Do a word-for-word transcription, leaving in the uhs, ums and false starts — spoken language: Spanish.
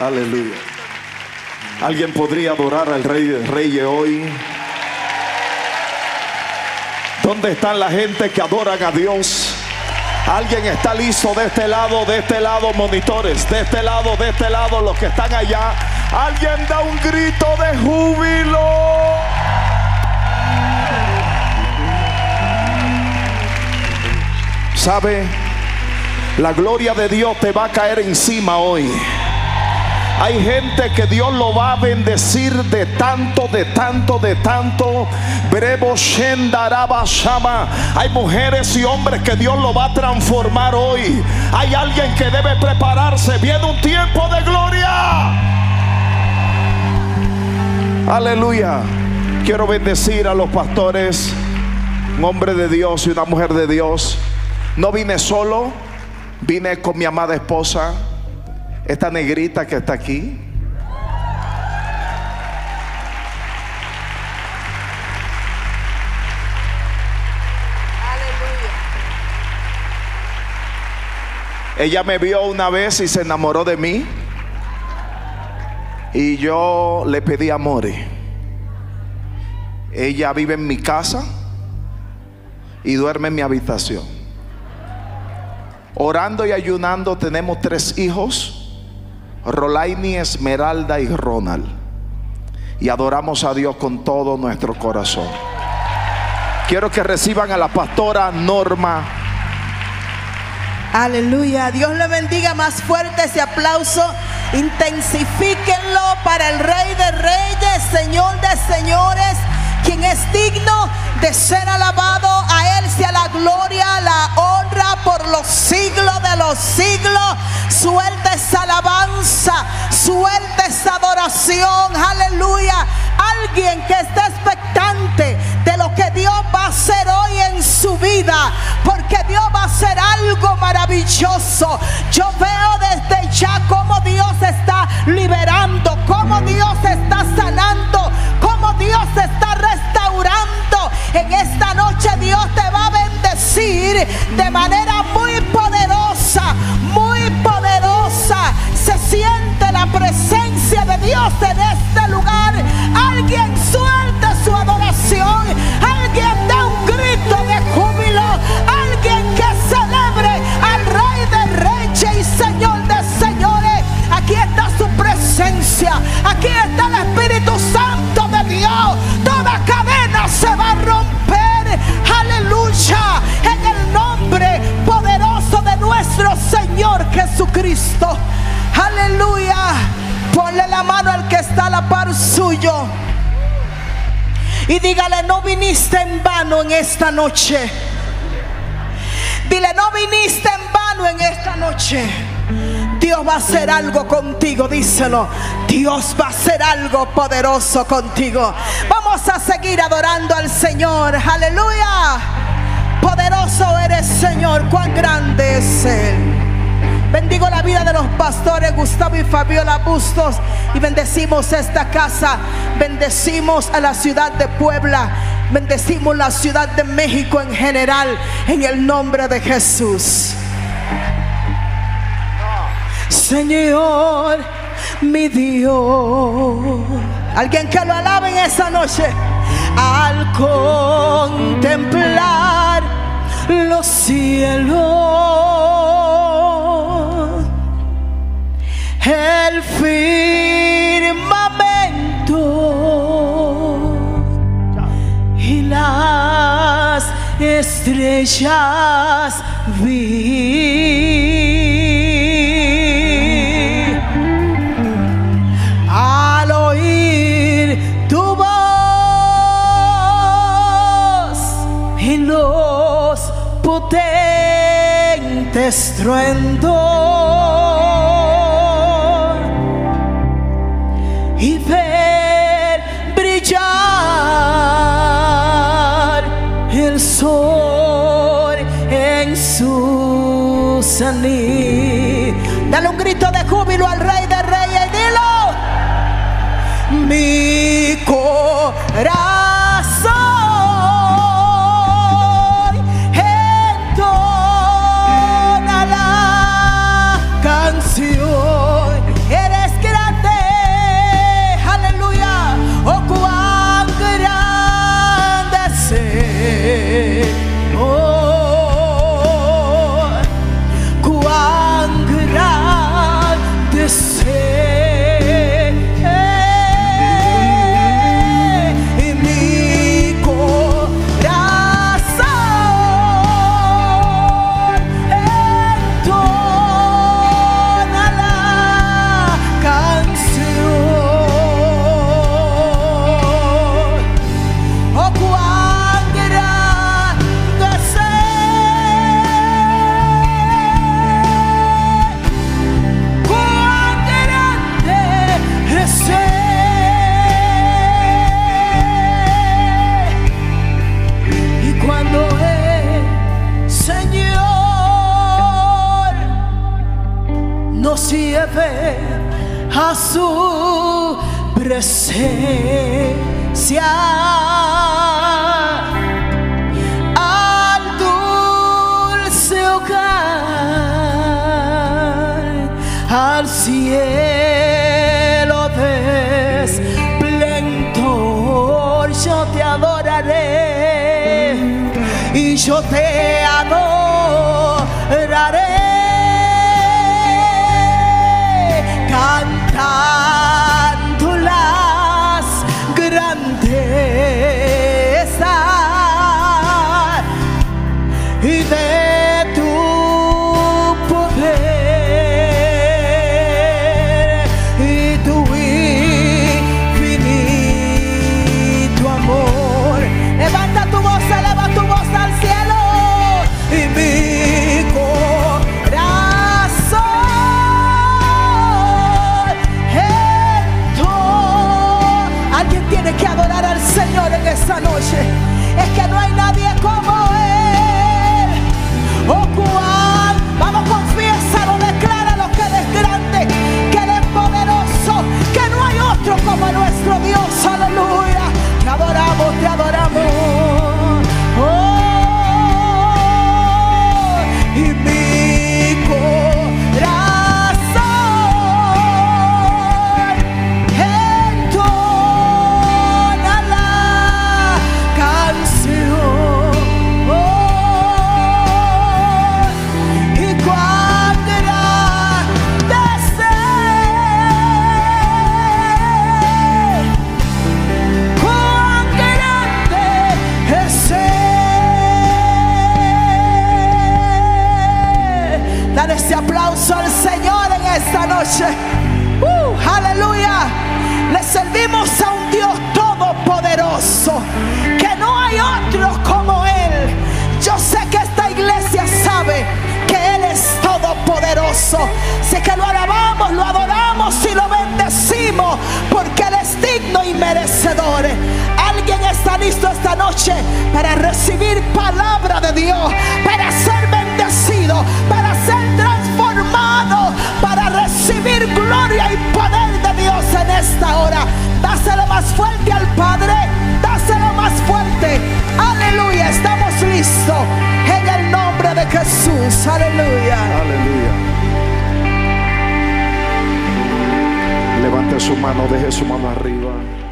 Aleluya. ¿Alguien podría adorar al Rey de Reyes hoy? ¿Dónde están la gente que adoran a Dios? ¿Alguien está listo de este lado, de este lado, monitores? De este lado, de este lado, los que están allá. ¿Alguien da un grito de júbilo? ¿Sabe? La gloria de Dios te va a caer encima hoy. Hay gente que Dios lo va a bendecir de tanto, de tanto, de tanto. Brebo Shendaraba Shama. Hay mujeres y hombres que Dios lo va a transformar hoy. Hay alguien que debe prepararse. Viene un tiempo de gloria. Aleluya. Quiero bendecir a los pastores, un hombre de Dios y una mujer de Dios. No vine solo, vine con mi amada esposa, esta negrita que está aquí. Aleluya. Ella me vio una vez y se enamoró de mí, y yo le pedí amor. Ella vive en mi casa y duerme en mi habitación. Orando y ayunando tenemos tres hijos, Rolaini, Esmeralda y Ronald, y adoramos a Dios con todo nuestro corazón. Quiero que reciban a la pastora Norma. Aleluya. Dios le bendiga. Más fuerte ese aplauso. Intensifíquenlo para el Rey de Reyes, Señor de Señores, quien es digno de ser alabado. A Él sea la gloria, la honra por los siglos de los siglos. Suelta esa alabanza, suelta esa adoración. Aleluya. Alguien que esté expectante de lo que Dios va a hacer hoy en su vida, porque Dios va a hacer algo maravilloso. Yo veo desde ya cómo Dios está liberando, cómo Dios está sanando, cómo Dios está restaurando. En esta noche Dios te va a bendecir de manera muy poderosa, muy poderosa. Se siente la presencia de Dios en este lugar. Alguien suelte su adoración, alguien da un grito de júbilo, alguien que celebre al Rey de Reyes y Señor de Señores. Aquí está su presencia, aquí está el Espíritu Santo de Dios. Toda cadena se va a romper. Aleluya. En el nombre poderoso de nuestro Señor Jesucristo. Aleluya. Ponle la mano al que está a la par suyo y dígale: no viniste en vano en esta noche. Dile: no viniste en vano en esta noche. Dios va a hacer algo contigo. Díselo: Dios va a hacer algo poderoso contigo. Vamos a seguir adorando al Señor. Aleluya. Poderoso eres, Señor. Cuán grande es Él. Bendigo la vida de los pastores Gustavo y Fabiola Bustos, y bendecimos esta casa, bendecimos a la ciudad de Puebla, bendecimos la ciudad de México en general, en el nombre de Jesús. Señor, mi Dios. Alguien que lo alabe en esa noche. Al contemplar los cielos, el firmamento y las estrellas vi. Al oír tu voz en los potentes estruendos y ver brillar el sol en su cenit. Dale un grito de júbilo al Rey de Reyes y dilo: mi corazón entona a su presencia, al dulce hogar, al cielo de esplendor. Yo te adoraré y yo te adoraré, cantando las grandezas y de tu poder y tu infinito amor. Levanta tu voz, eleva tu voz al cielo y mi corazón entró. Alguien tiene que adorar al Señor en esta noche. Es que no hay nadie como Él. Oh, cuál. Vamos, confiésalo, decláralo, que Él es grande, que Él es poderoso, que no hay otro como nuestro Dios. Aleluya. Te adoramos, te adoramos. Oh, y mi corazón entona la canción. Oh, y cuán grande es Él, cuán grande es Él. Dale ese aplauso al Señor en esta noche. Uh, aleluya. Le servimos a un Dios todopoderoso, que no hay otro como Él. Yo sé que esta iglesia sabe que Él es todopoderoso. Sé que lo alabamos, lo adoramos y lo bendecimos, porque Él es digno y merecedor. Alguien está listo esta noche para recibir palabra de Dios, para ser bendecido, para ser transformado, para recibir gloria y poder de Dios en esta hora. Dáselo más fuerte al Padre, dáselo más fuerte. Aleluya, estamos listos en el nombre de Jesús. Aleluya. Aleluya. Levante su mano, deje su mano arriba.